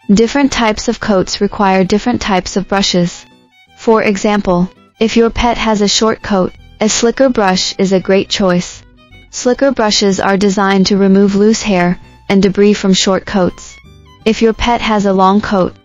Different types of coats require different types of brushes. For example, if your pet has a short coat, a slicker brush is a great choice. Slicker brushes are designed to remove loose hair and debris from short coats. If your pet has a long coat,